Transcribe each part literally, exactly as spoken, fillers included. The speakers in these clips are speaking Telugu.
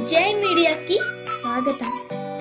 జై మీడియాకి స్వాగతం.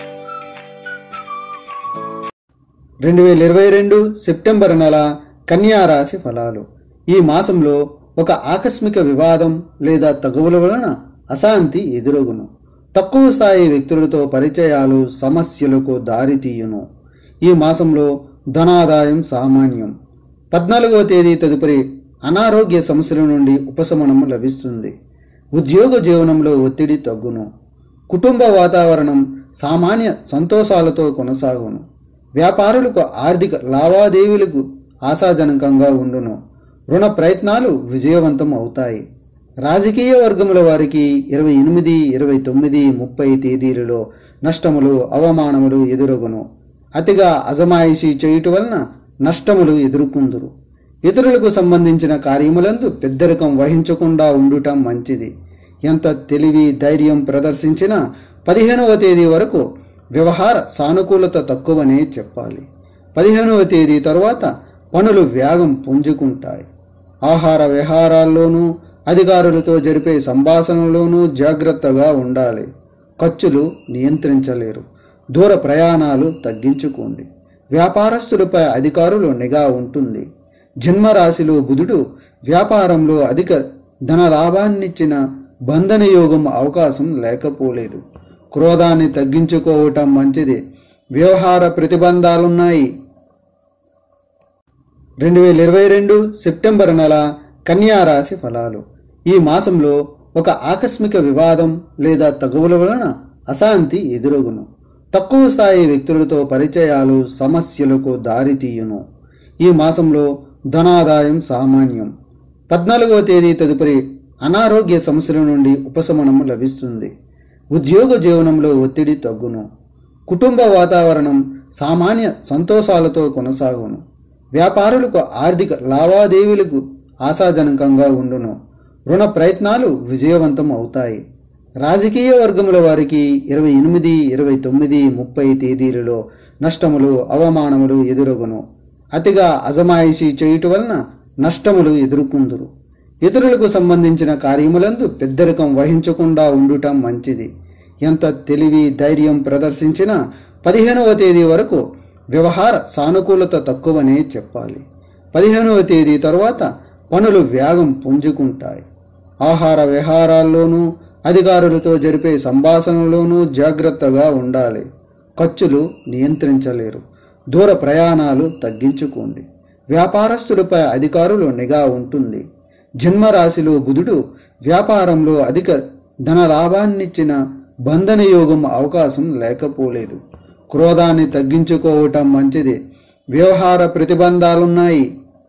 రెండు వేల ఇరవై రెండు సెప్టెంబర్ నెల కన్యా రాశి ఫలాలు. ఈ మాసంలో ఒక ఆకస్మిక వివాదం లేదా తగువుల వలన అశాంతి ఎదురగును. తక్కువ స్థాయి వ్యక్తులతో పరిచయాలు సమస్యలకు దారితీయును. ఈ మాసంలో ధనాదాయం సామాన్యం. పద్నాలుగవ తేదీ తదుపరి అనారోగ్య సమస్యల నుండి ఉపశమనం లభిస్తుంది. ఉద్యోగ జీవనంలో ఒత్తిడి తగ్గును. కుటుంబ వాతావరణం సామాన్య సంతోషాలతో కొనసాగును. వ్యాపారులకు ఆర్థిక లావాదేవీలకు ఆశాజనకంగా ఉండును. రుణ ప్రయత్నాలు విజయవంతం అవుతాయి. రాజకీయ వర్గముల వారికి ఇరవై ఎనిమిది ఇరవై తొమ్మిది ముప్పై తేదీలలో నష్టములు అవమానములు ఎదురగును. అతిగా అజమాయిషీ చేయుట వలన నష్టములు ఎదుర్కొందురు. ఇతరులకు సంబంధించిన కార్యములందు పెద్దరికం వహించకుండా ఉండుట మంచిది. ఎంత తెలివి ధైర్యం ప్రదర్శించినా పదిహేనవ తేదీ వరకు వ్యవహార సానుకూలత తక్కువనే చెప్పాలి. పదిహేనవ తేదీ తరువాత పనులు వేగం పుంజుకుంటాయి. ఆహార విహారాల్లోనూ అధికారులతో జరిపే సంభాషణలోనూ జాగ్రత్తగా ఉండాలి. ఖర్చులు నియంత్రించలేరు. దూర ప్రయాణాలు తగ్గించుకోండి. వ్యాపారస్తులపై అధికారులు నిఘా ఉంటుంది. జన్మరాశిలో బుధుడు వ్యాపారంలో అధిక ధన లాభాన్నిచ్చిన బంధన యోగం అవకాశం లేకపోలేదు. క్రోధాన్ని తగ్గించుకోవటం మంచిది. వ్యవహార ప్రతిబంధాలున్నాయి. రెండు వేల ఇరవై రెండు సెప్టెంబర్ నెల కన్యా రాశి ఫలాలు. ఈ మాసంలో ఒక ఆకస్మిక వివాదం లేదా తగువుల వలన అశాంతి ఎదురగును. తక్కువ స్థాయి వ్యక్తులతో పరిచయాలు సమస్యలకు దారితీయును. ఈ మాసంలో ధనాదాయం సామాన్యం. పద్నాలుగవ తేదీ తదుపరి అనారోగ్య సమస్యల నుండి ఉపశమనం లభిస్తుంది. ఉద్యోగ జీవనంలో ఒత్తిడి తగ్గును. కుటుంబ వాతావరణం సామాన్య సంతోషాలతో కొనసాగును. వ్యాపారులకు ఆర్థిక లావాదేవీలకు ఆశాజనకంగా ఉండును. రుణ ప్రయత్నాలు విజయవంతం అవుతాయి. రాజకీయ వర్గముల వారికి ఇరవై ఎనిమిది ఇరవై తొమ్మిది ముప్పై తేదీలలో నష్టములు అవమానములు ఎదురగును. అతిగా అజమాయిషీ చేయుట వలన నష్టములు ఎదుర్కొందురు. ఇతరులకు సంబంధించిన కార్యములందు పెద్దరికం వహించకుండా ఉండుట మంచిది. ఎంత తెలివి ధైర్యం ప్రదర్శించినా పదిహేనవ తేదీ వరకు వ్యవహార సానుకూలత తక్కువనే చెప్పాలి. పదిహేనవ తేదీ తరువాత పనులు వేగం పుంజుకుంటాయి. ఆహార విహారాల్లోనూ అధికారులతో జరిపే సంభాషణలోనూ జాగ్రత్తగా ఉండాలి. ఖర్చులు నియంత్రించలేరు. దూర ప్రయాణాలు తగ్గించుకోండి. వ్యాపారస్తులపై అధికారులు నిఘా ఉంటుంది. జన్మరాశిలో బుధుడు వ్యాపారంలో అధిక ధన లాభాన్నిచ్చిన బంధన యోగం అవకాశం లేకపోలేదు. క్రోధాన్ని తగ్గించుకోవటం మంచిది. వ్యవహార ప్రతిబంధాలున్నాయి.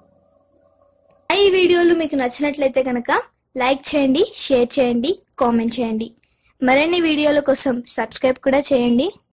ఈ వీడియోలు మీకు నచ్చినట్లయితే కనుక లైక్ చేయండి, షేర్ చేయండి, కామెంట్ చేయండి. మరిన్ని వీడియోల కోసం సబ్స్క్రైబ్ కూడా చేయండి.